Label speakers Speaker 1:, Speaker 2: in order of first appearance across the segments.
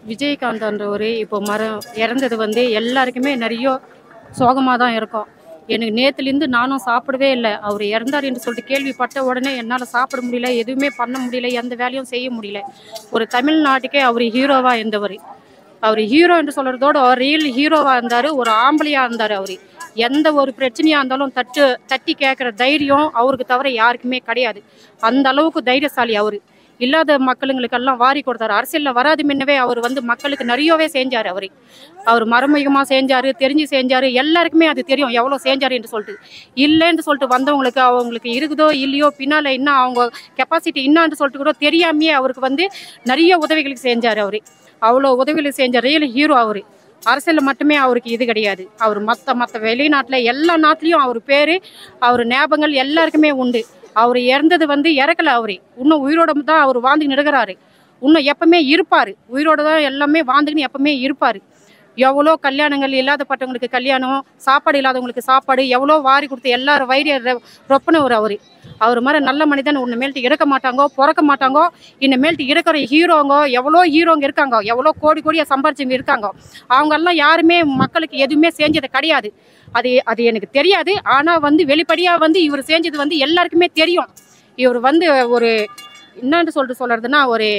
Speaker 1: விஜயகாந்த்ன்றவர் இப்போ இறந்தது வந்து எல்லாருக்குமே நிறைய சோகமாக தான் இருக்கும். எனக்கு நேற்றுலேருந்து நானும் சாப்பிடவே இல்லை. அவர் இறந்தார் என்று சொல்லிட்டு கேள்விப்பட்ட உடனே என்னால் சாப்பிட முடியல, எதுவுமே பண்ண முடியல, எந்த வேலையும் செய்ய முடியல. ஒரு தமிழ்நாட்டுக்கே அவர் ஹீரோவாக இருந்தவர். அவர் ஹீரோ என்று சொல்கிறதோட ரியல் ஹீரோவாக இருந்தார், ஒரு ஆம்பளையாக இருந்தார். அவர் எந்த ஒரு பிரச்சனையாக இருந்தாலும் தட்டி கேட்குற தைரியம் அவருக்கு தவிர யாருக்குமே கிடையாது. அந்த அளவுக்கு தைரியசாலி அவர். இல்லாத மக்களுங்களுக்கெல்லாம் வாரி கொடுத்தாரு. அரசியலில் வராது முன்னவே அவர் வந்து மக்களுக்கு நிறையவே செஞ்சார். அவர் மறைமுகமாக செஞ்சார், தெரிஞ்சு செஞ்சார். எல்லாருக்குமே அது தெரியும் எவ்வளோ செஞ்சார் என்று சொல்லிட்டு. இல்லைன்னு சொல்லிட்டு வந்தவங்களுக்கு அவங்களுக்கு இருக்குதோ இல்லையோ பின்னால் இன்னும் அவங்க கெப்பாசிட்டி என்னான்னு சொல்லிட்டு கூட தெரியாமையே அவருக்கு வந்து நிறைய உதவிகளுக்கு செஞ்சார். அவ்வளோ உதவிகளுக்கு செஞ்ச ரியல் ஹீரோ அவர். அரசியலில் மட்டுமே அவருக்கு இது கிடையாது. அவர் மற்ற வெளிநாட்டில் எல்லா நாட்டிலையும் அவர் பேர், அவர் ஞாபகங்கள் எல்லாருக்குமே உண்டு. அவர் இறந்தது வந்து இறக்கல. இன்னும் உயிரோட தான் அவர் வாழ்ந்துன்னு இருக்கிறாரு. இன்னும் எப்பவுமே இருப்பார். உயிரோட தான் எல்லாமே வாழ்ந்துக்கின்னு எப்பவுமே இருப்பார். எவ்வளோ கல்யாணங்கள் இல்லாதப்பட்டவங்களுக்கு கல்யாணம், சாப்பாடு இல்லாதவங்களுக்கு சாப்பாடு, எவ்வளோ வாரி கொடுத்து எல்லாரும் வயிறு ரொப்பினவர் அவர் மாதிரி நல்ல மனிதன் இனிமேல்ட்டு இருக்க மாட்டாங்கோ, பிறக்க மாட்டாங்கோ. இனிமேல்ட்டு இருக்கிற ஹீரோங்க எவ்வளோ ஹீரோங்க இருக்காங்க, எவ்வளோ கோடியாக சம்பாரிச்சவங்க இருக்காங்க. அவங்கெல்லாம் யாருமே மக்களுக்கு எதுவுமே செஞ்சது கிடையாது. அது எனக்கு தெரியாது. ஆனால் வந்து வெளிப்படையாக வந்து இவர் செஞ்சது வந்து எல்லாருக்குமே தெரியும். இவர் வந்து ஒரு என்னன்னு சொல்கிறதுனா ஒரு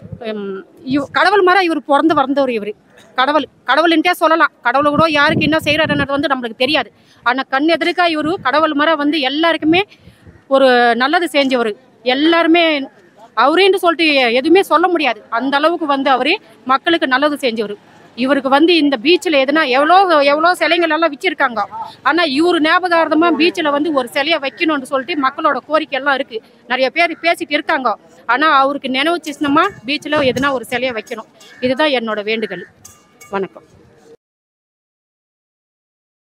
Speaker 1: கடவுள் மாதிரி இவர் பிறந்து வந்தவர். கடவுள்ன்ட்டே சொல்லலாம். கடவுள் கூட யாருக்கு என்ன செய்கிறாருன்றது வந்து நம்மளுக்கு தெரியாது. ஆனால் கண் எதிர்க்கா இவர் கடவுள் மாதிரி வந்து எல்லாருக்குமே ஒரு நல்லது செஞ்சவர். எல்லாருமே அவரேன்னு சொல்லிட்டு எதுவுமே சொல்ல முடியாது. அந்த அளவுக்கு வந்து அவர் மக்களுக்கு நல்லது செஞ்சவர். இவருக்கு வந்து இந்த பீச்சில் எதுனா எவ்வளோ சிலைகள் எல்லாம் வச்சிருக்காங்க. ஆனால் இவர் ஞாபகார்த்தமாக பீச்சில் வந்து ஒரு சிலையை வைக்கணும்னு சொல்லிட்டு மக்களோட கோரிக்கை எல்லாம் இருக்குது. நிறைய பேர் பேசிட்டு இருக்காங்க. ஆனால் அவருக்கு நினைவு சின்னமாக பீச்சில் எதுனா ஒரு சிலையை வைக்கணும். இதுதான் என்னோட வேண்டுதல். வணக்கம்.